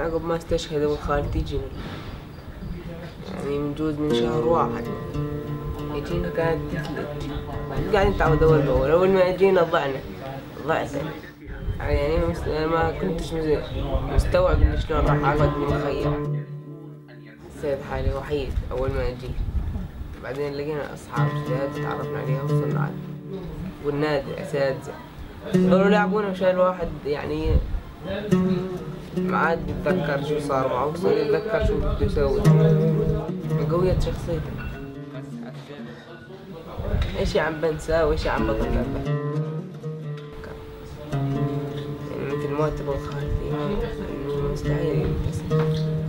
عقب ما استشهد أبو خالتي يجينا، يعني من جوز من شهر واحد يجينا كانت تثلج، قاعدين نتعود أول بأول. أول ما يجينا ضعت يعني ما كنتش مستوعب إن شلون راح أقعد بالمخيم. حسيت حالي وحيد أول ما أجي، بعدين لقينا أصحاب جداد تعرفنا عليها وصلنا على والنادي أساتذة ضلوا يلعبونا وشال الواحد يعني ما عاد يتذكر شو صار معه، صار يتذكر شو بده يسوي. قويت شخصيته، إيش عم بنساه وإيش عم بتذكر به، يعني مثل موت أبو خالتي إنه مستحيل ينسى.